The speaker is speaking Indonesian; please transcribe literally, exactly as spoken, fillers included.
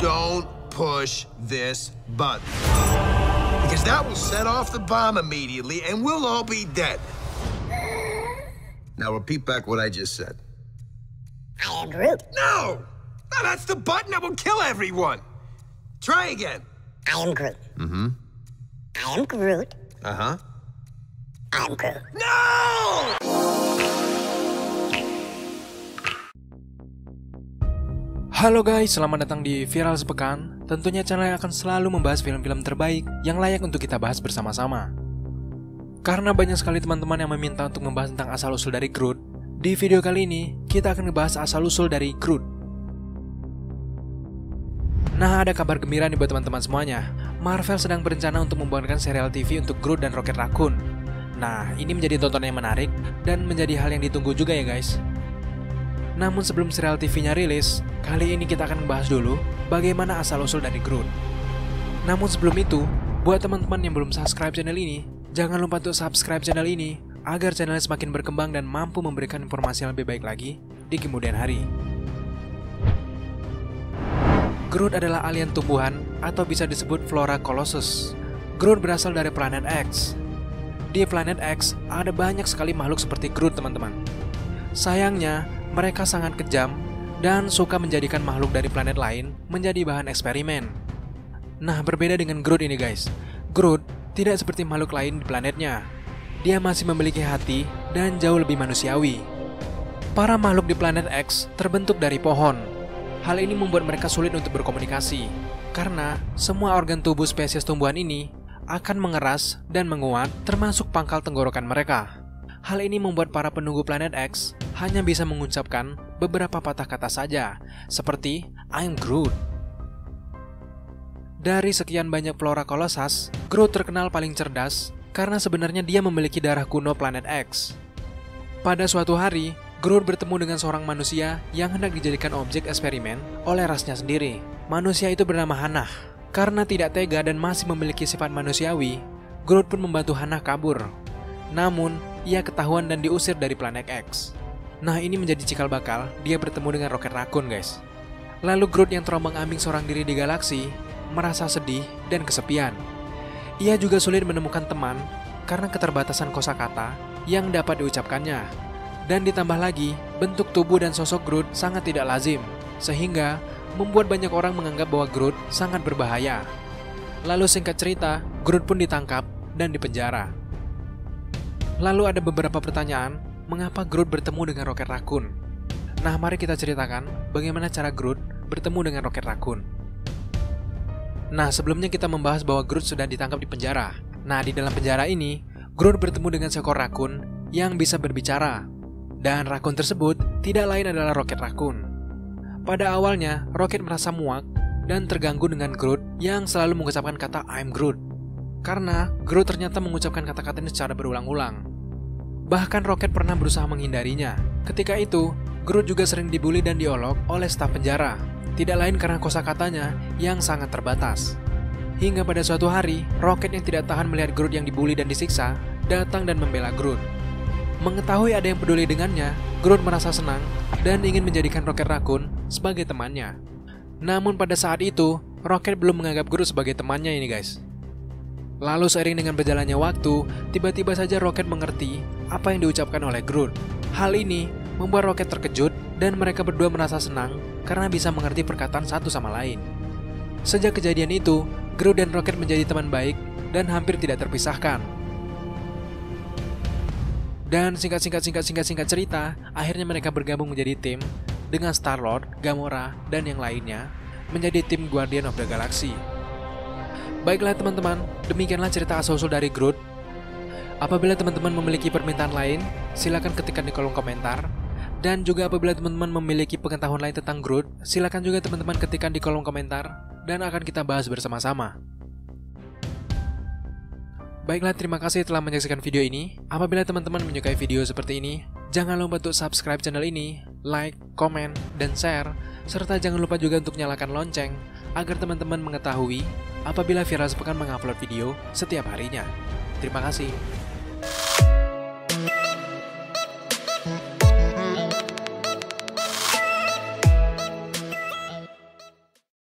don't push this button. Because that will set off the bomb immediately and we'll all be dead. Now repeat back what I just said. I am Groot. No! No, that's the button that will kill everyone. Try again. I am Groot. Mm-hmm. I am Groot. Uh-huh. I am Groot. No! Halo guys, selamat datang di Viral Sepekan. Tentunya channel yang akan selalu membahas film-film terbaik yang layak untuk kita bahas bersama-sama. Karena banyak sekali teman-teman yang meminta untuk membahas tentang asal-usul dari Groot, di video kali ini kita akan membahas asal-usul dari Groot. Nah, ada kabar gembira nih buat teman-teman semuanya. Marvel sedang berencana untuk membuatkan serial T V untuk Groot dan Rocket Raccoon. Nah, ini menjadi tontonan yang menarik dan menjadi hal yang ditunggu juga ya guys. Namun sebelum serial T V-nya rilis, kali ini kita akan membahas dulu bagaimana asal-usul dari Groot. Namun sebelum itu, buat teman-teman yang belum subscribe channel ini, jangan lupa untuk subscribe channel ini agar channelnya semakin berkembang dan mampu memberikan informasi yang lebih baik lagi di kemudian hari. Groot adalah alien tumbuhan atau bisa disebut Flora Colossus. Groot berasal dari planet X. Di planet X ada banyak sekali makhluk seperti Groot, teman-teman. Sayangnya, mereka sangat kejam dan suka menjadikan makhluk dari planet lain menjadi bahan eksperimen. Nah, berbeda dengan Groot ini guys. Groot tidak seperti makhluk lain di planetnya. Dia masih memiliki hati dan jauh lebih manusiawi. Para makhluk di planet X terbentuk dari pohon. Hal ini membuat mereka sulit untuk berkomunikasi, karena semua organ tubuh spesies tumbuhan ini akan mengeras dan menguat, termasuk pangkal tenggorokan mereka. Hal ini membuat para penunggu planet X hanya bisa mengucapkan beberapa patah kata saja, seperti I'm Groot. Dari sekian banyak Flora Colossus, Groot terkenal paling cerdas karena sebenarnya dia memiliki darah kuno planet X. Pada suatu hari, Groot bertemu dengan seorang manusia yang hendak dijadikan objek eksperimen oleh rasnya sendiri. Manusia itu bernama Hannah. Karena tidak tega dan masih memiliki sifat manusiawi, Groot pun membantu Hannah kabur. Namun, ia ketahuan dan diusir dari planet X. Nah, ini menjadi cikal bakal dia bertemu dengan Rocket Raccoon guys. Lalu Groot yang terombang-ambing seorang diri di galaksi merasa sedih dan kesepian. Ia juga sulit menemukan teman karena keterbatasan kosakata yang dapat diucapkannya. Dan ditambah lagi, bentuk tubuh dan sosok Groot sangat tidak lazim, sehingga membuat banyak orang menganggap bahwa Groot sangat berbahaya. Lalu singkat cerita, Groot pun ditangkap dan dipenjara. Lalu ada beberapa pertanyaan, mengapa Groot bertemu dengan Rocket Raccoon? Nah, mari kita ceritakan bagaimana cara Groot bertemu dengan Rocket Raccoon. Nah, sebelumnya kita membahas bahwa Groot sudah ditangkap di penjara. Nah, di dalam penjara ini, Groot bertemu dengan seekor Raccoon yang bisa berbicara. Dan Raccoon tersebut tidak lain adalah Rocket Raccoon. Pada awalnya, Rocket merasa muak dan terganggu dengan Groot yang selalu mengucapkan kata I'm Groot. Karena Groot ternyata mengucapkan kata-kata ini secara berulang-ulang. Bahkan Rocket pernah berusaha menghindarinya. Ketika itu, Groot juga sering dibully dan diolok oleh staf penjara. Tidak lain karena kosakatanya yang sangat terbatas. Hingga pada suatu hari, Rocket yang tidak tahan melihat Groot yang dibully dan disiksa, datang dan membela Groot. Mengetahui ada yang peduli dengannya, Groot merasa senang dan ingin menjadikan Rocket Raccoon sebagai temannya. Namun pada saat itu, Rocket belum menganggap Groot sebagai temannya ini guys. Lalu seiring dengan berjalannya waktu, tiba-tiba saja Rocket mengerti apa yang diucapkan oleh Groot. Hal ini membuat Rocket terkejut dan mereka berdua merasa senang karena bisa mengerti perkataan satu sama lain. Sejak kejadian itu, Groot dan Rocket menjadi teman baik dan hampir tidak terpisahkan. Dan singkat-singkat-singkat-singkat-singkat cerita, akhirnya mereka bergabung menjadi tim dengan Star-Lord, Gamora, dan yang lainnya menjadi tim Guardian of the Galaxy. Baiklah teman-teman, demikianlah cerita asal-usul dari Groot. Apabila teman-teman memiliki permintaan lain, silakan ketikkan di kolom komentar. Dan juga apabila teman-teman memiliki pengetahuan lain tentang Groot, silakan juga teman-teman ketikkan di kolom komentar dan akan kita bahas bersama-sama. Baiklah, terima kasih telah menyaksikan video ini. Apabila teman-teman menyukai video seperti ini, jangan lupa untuk subscribe channel ini, like, komen, dan share, serta jangan lupa juga untuk nyalakan lonceng agar teman-teman mengetahui apabila Viral Sepekan mengupload video setiap harinya. Terima kasih.